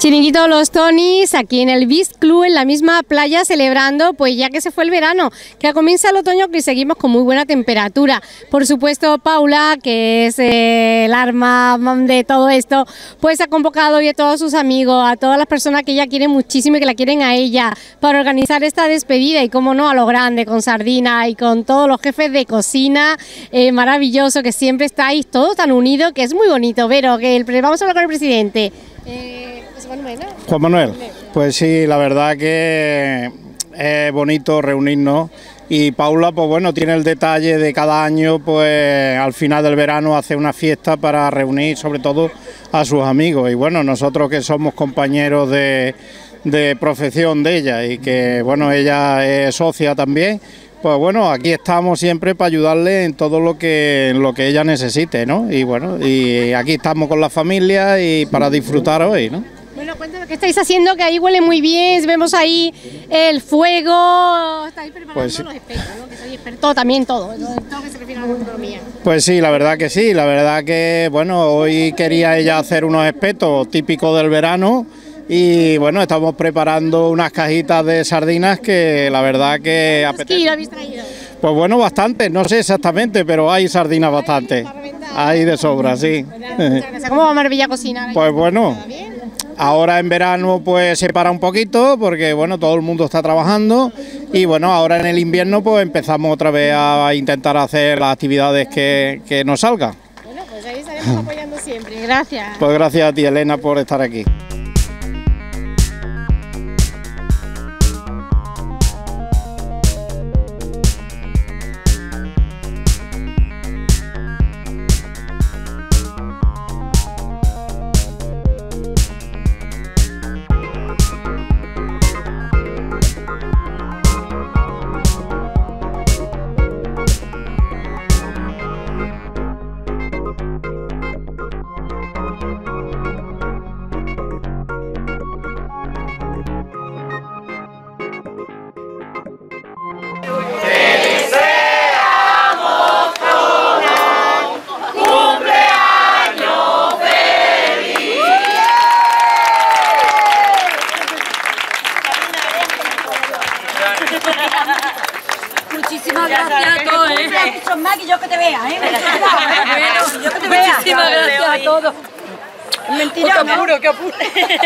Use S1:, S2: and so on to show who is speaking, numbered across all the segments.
S1: Chiringuito Los Tonis, aquí en el Beach Club, en la misma playa, celebrando, pues ya que se fue el verano, que comienza el otoño, que seguimos con muy buena temperatura. Por supuesto, Paula, que es el arma de todo esto, pues ha convocado hoy a todos sus amigos, a todas las personas que ella quiere muchísimo y que la quieren a ella, para organizar esta despedida y, como no, a lo grande, con Sardina y con todos los jefes de cocina, maravilloso, que siempre estáis todos tan unidos, que es muy bonito. Pero que vamos a hablar con el presidente.
S2: Juan Manuel, pues sí, la verdad que es bonito reunirnos, y Paula, pues bueno, tiene el detalle de cada año, pues al final del verano hace una fiesta para reunir sobre todo a sus amigos, y bueno, nosotros que somos compañeros de profesión de ella y que bueno, ella es socia también, pues bueno, aquí estamos siempre para ayudarle en todo lo que ella necesite, ¿no? Y bueno, y aquí estamos con la familia y para disfrutar hoy, ¿no?
S1: Bueno, cuéntanos qué estáis haciendo, que ahí huele muy bien, vemos ahí el fuego, estáis preparando
S2: pues,
S1: los espetos, ¿no? Que soy experto también todo que se refiere a la gastronomía.
S2: Pues sí, la verdad que sí, la verdad que bueno, hoy quería ella hacer unos espetos típicos del verano. Y bueno, estamos preparando unas cajitas de sardinas que la verdad que apetece. ¿Qué habéis traído? Pues bueno, bastante, no sé exactamente, pero hay sardinas bastante. Hay de sobra, sí.
S1: ¿Cómo va Marbella Cocina?
S2: Pues bueno, ahora en verano pues se para un poquito porque bueno, todo el mundo está trabajando, y bueno, ahora en el invierno pues empezamos otra vez a intentar hacer las actividades que nos salgan.
S1: Bueno, pues ahí estaremos apoyando siempre. Gracias.
S2: Pues gracias a ti, Elena, por estar aquí.
S3: Muchísimas gracias a todos, Son más que yo que te vea, Bueno, yo que te vea. Muchísimas gracias a todos. Mentira, qué apuro, qué apuro.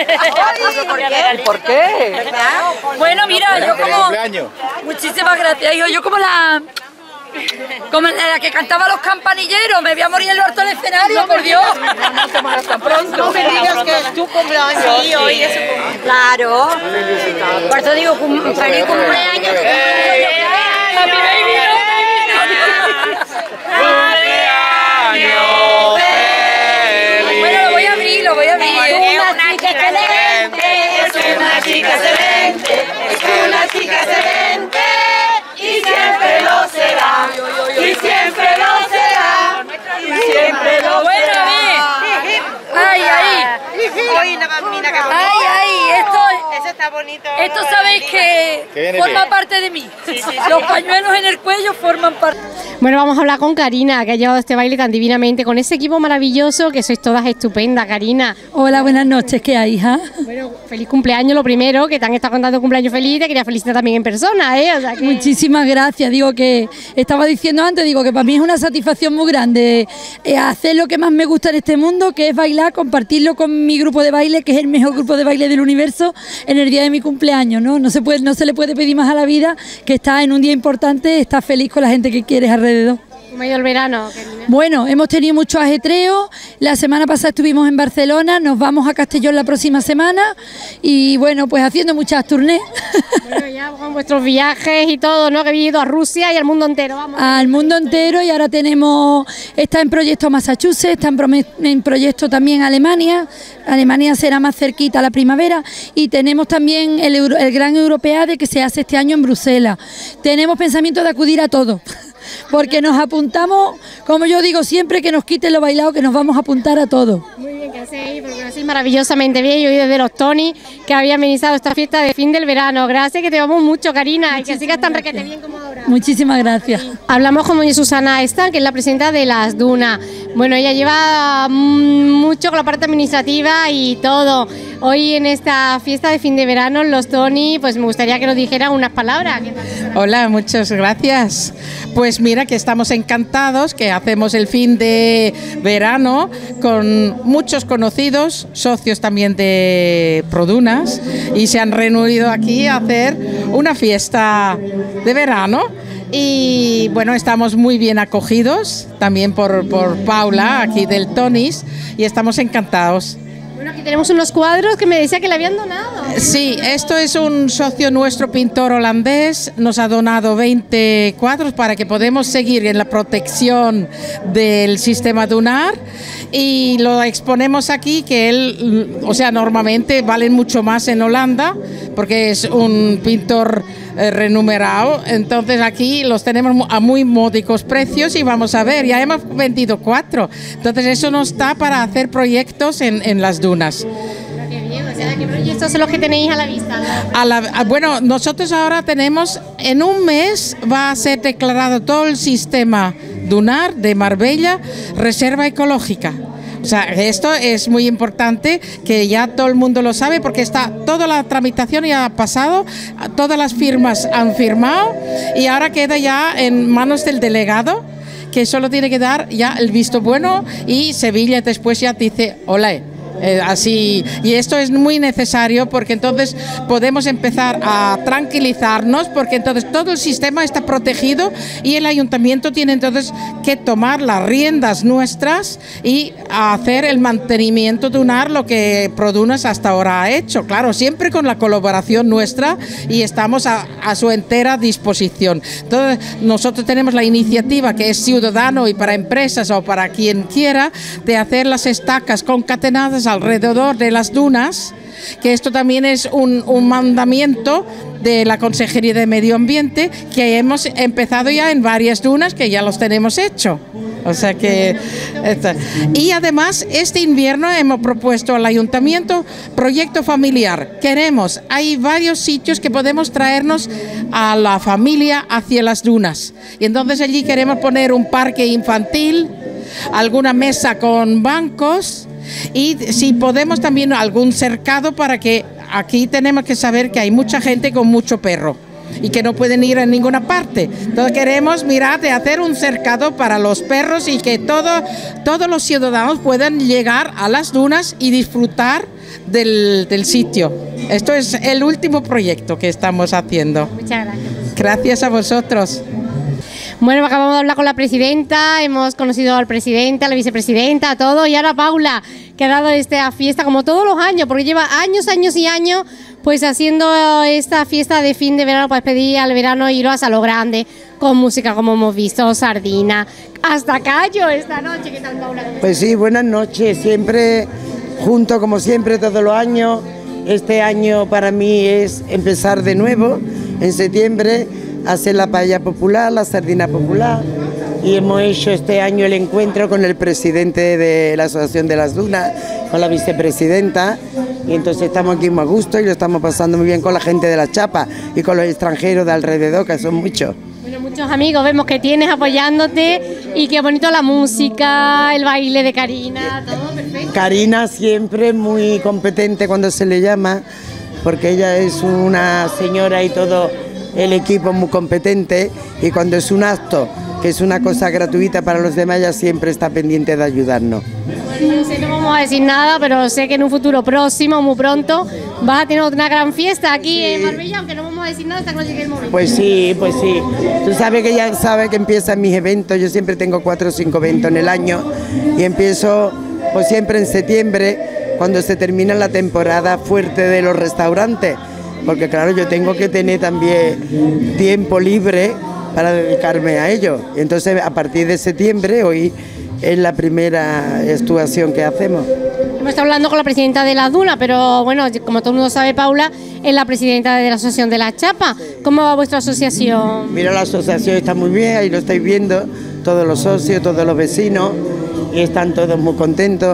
S4: ¿Por qué?
S3: Bueno, mira, yo como... Muchísimas gracias, hijo. Yo como la que cantaba Los Campanilleros, me voy a morir en lo alto del escenario, por Dios.
S4: Tan pronto.
S5: No me digas que es tu cumpleaños. Sí, hoy es su cumpleaños.
S3: Claro. Por eso digo, feliz cumpleaños. Happy baby, bueno, lo voy a abrir.
S5: Es una chica excelente, es una chica excelente, es una chica excelente, y siempre lo será, y siempre lo será, y siempre lo será.
S3: Ay,
S5: Eso está bonito.
S3: Esto sabéis que forma parte de mí. Los pañuelos en el cuello forman parte.
S1: Bueno, vamos a hablar con Karina, que ha llevado este baile tan divinamente, con ese equipo maravilloso, que sois todas estupendas, Karina.
S6: Hola, buenas noches, ¿qué hay, hija?
S1: Bueno, feliz cumpleaños, lo primero, que te han estado contando cumpleaños feliz, te quería felicitar también en persona, O sea que...
S6: Muchísimas gracias, digo que estaba diciendo antes, digo que para mí es una satisfacción muy grande hacer lo que más me gusta en este mundo, que es bailar, compartirlo con mi grupo de baile, que es el mejor grupo de baile del universo, en el día de mi cumpleaños, ¿no? No se le puede pedir más a la vida que estar en un día importante, estar feliz con la gente que quieres alrededor.
S1: ¿Cómo ha ido el verano, Karina?
S6: Bueno, hemos tenido mucho ajetreo. La semana pasada estuvimos en Barcelona, nos vamos a Castellón la próxima semana y bueno, pues haciendo muchas tournées.
S1: Bueno, ya con vuestros viajes y todo, ¿no? Que habéis ido a Rusia y al mundo entero, vamos.
S6: Al mundo entero, y ahora está en proyecto Massachusetts, está en proyecto también Alemania. Alemania será más cerquita la primavera, y tenemos también el Gran Europeade, que se hace este año en Bruselas. Tenemos pensamiento de acudir a todo. Porque nos apuntamos, como yo digo siempre, que nos quiten lo bailado, que nos vamos a apuntar a todo.
S1: Muy bien, que hacéis, porque hacéis maravillosamente bien, y hoy desde los Tony que había amenizado esta fiesta de fin del verano. Gracias, que te vamos mucho, Karina, y que sigas tan requete bien como ahora.
S6: Muchísimas gracias.
S1: Hablamos con doña Susana Esta, que es la presidenta de Las Dunas. Bueno, ella lleva mucho con la parte administrativa y todo. Hoy en esta fiesta de fin de verano, los Tony, pues me gustaría que nos dijeran unas palabras.
S7: Hola, muchas gracias. Pues mira que estamos encantados, que hacemos el fin de verano con muchos conocidos, socios también de Produnas, y se han reunido aquí a hacer una fiesta de verano. Y bueno, estamos muy bien acogidos también por Paula aquí del Tonis, y estamos encantados.
S1: Bueno, aquí tenemos unos cuadros que me decía que le habían donado.
S7: Sí, esto es un socio nuestro, pintor holandés, nos ha donado 20 cuadros para que podamos seguir en la protección del sistema dunar, y lo exponemos aquí, que él, o sea, normalmente valen mucho más en Holanda porque es un pintor renumerado, entonces aquí los tenemos a muy módicos precios y vamos a ver, ya hemos vendido 4, entonces eso nos da para hacer proyectos en las dunas.
S1: Qué bien, o sea, ¿qué proyectos son los que tenéis a la vista?
S7: Bueno, nosotros ahora tenemos, en un mes va a ser declarado todo el sistema dunar de Marbella reserva ecológica. O sea, esto es muy importante, que ya todo el mundo lo sabe, porque está toda la tramitación ya ha pasado, todas las firmas han firmado, y ahora queda ya en manos del delegado, que solo tiene que dar ya el visto bueno, y Sevilla después ya dice olé. Así, y esto es muy necesario, porque entonces podemos empezar a tranquilizarnos, porque entonces todo el sistema está protegido y el ayuntamiento tiene entonces que tomar las riendas nuestras y hacer el mantenimiento dunar, lo que Produnas hasta ahora ha hecho, claro, siempre con la colaboración nuestra, y estamos a su entera disposición. Entonces nosotros tenemos la iniciativa, que es ciudadano y para empresas o para quien quiera, de hacer las estacas concatenadas alrededor de las dunas, que esto también es un mandamiento de la Consejería de Medio Ambiente, que hemos empezado ya en varias dunas, que ya los tenemos hecho. O sea que y además este invierno hemos propuesto al ayuntamiento proyecto familiar. Hay varios sitios que podemos traernos a la familia hacia las dunas, y entonces allí queremos poner un parque infantil, alguna mesa con bancos, y si podemos también algún cercado, para que aquí tenemos que saber que hay mucha gente con mucho perro y que no pueden ir a ninguna parte. Entonces queremos mirar de hacer un cercado para los perros, y que todos los ciudadanos puedan llegar a las dunas y disfrutar del sitio. Esto es el último proyecto que estamos haciendo.
S1: Muchas gracias.
S7: Gracias a vosotros.
S1: Bueno, acabamos de hablar con la presidenta, hemos conocido al presidente, a la vicepresidenta, a todo, y ahora Paula, que ha dado esta fiesta como todos los años, porque lleva años y años pues haciendo esta fiesta de fin de verano para despedir al verano, iros a lo grande, con música como hemos visto, sardina, hasta callo esta noche. ¿Qué tal, Paula?
S8: Pues sí, buenas noches, siempre junto como siempre todos los años. Este año para mí es empezar de nuevo, en septiembre, hacer la paella popular, la sardina popular, y hemos hecho este año el encuentro con el presidente de la Asociación de las Dunas, con la vicepresidenta, y entonces estamos aquí muy a gusto y lo estamos pasando muy bien con la gente de La Chapa y con los extranjeros de alrededor, que son muchos.
S1: Bueno, muchos amigos vemos que tienes apoyándote, y qué bonito la música, el baile de Karina, todo perfecto.
S8: Karina siempre muy competente cuando se le llama, porque ella es una señora y todo el equipo muy competente, y cuando es un acto que es una cosa gratuita para los demás, ella siempre está pendiente de ayudarnos.
S1: Bueno, no sé, no vamos a decir nada, pero sé que en un futuro próximo, muy pronto, vas a tener una gran fiesta aquí en Marbella, aunque no vamos a decir nada hasta que no llegue el momento.
S8: Pues sí, pues sí. Tú sabes que ya sabes que empiezan mis eventos, yo siempre tengo 4 o 5 eventos en el año, y empiezo pues siempre en septiembre, cuando se termina la temporada fuerte de los restaurantes, porque claro, yo tengo que tener también tiempo libre para dedicarme a ello. Entonces, a partir de septiembre, hoy es la primera actuación que hacemos.
S1: Hemos estado hablando con la presidenta de la Duna, pero bueno, como todo el mundo sabe, Paula es la presidenta de la Asociación de La Chapa. ¿Cómo va vuestra asociación?
S8: Mira, la asociación está muy bien, ahí lo estáis viendo, todos los socios, todos los vecinos, y están todos muy contentos,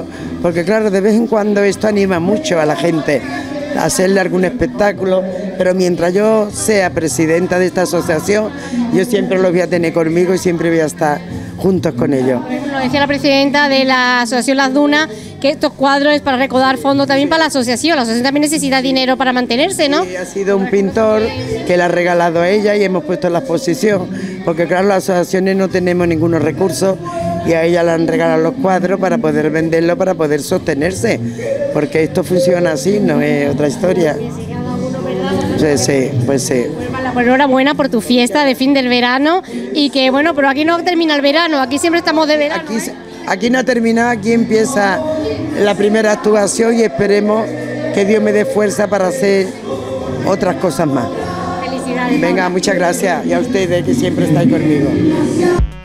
S8: porque claro, de vez en cuando esto anima mucho a la gente, a hacerle algún espectáculo, pero mientras yo sea presidenta de esta asociación, yo siempre los voy a tener conmigo y siempre voy a estar juntos con ellos.
S1: Lo decía la presidenta de la Asociación Las Dunas, que estos cuadros es para recaudar fondos también para la asociación también necesita dinero para mantenerse, ¿no?
S8: Sí, ha sido un pintor que le ha regalado a ella y hemos puesto en la exposición, porque claro, las asociaciones no tenemos ningunos recursos y a ella le han regalado los cuadros para poder venderlo, para poder sostenerse, porque esto funciona así, no es otra historia. Sí, pues sí.
S1: Pues enhorabuena por tu fiesta de fin del verano y que bueno, pero aquí no termina el verano, aquí siempre estamos de verano.
S8: Aquí no ha terminado, aquí empieza la primera actuación y esperemos que Dios me dé fuerza para hacer otras cosas más.
S1: Felicidades.
S8: Venga, muchas gracias y a ustedes que siempre estáis conmigo.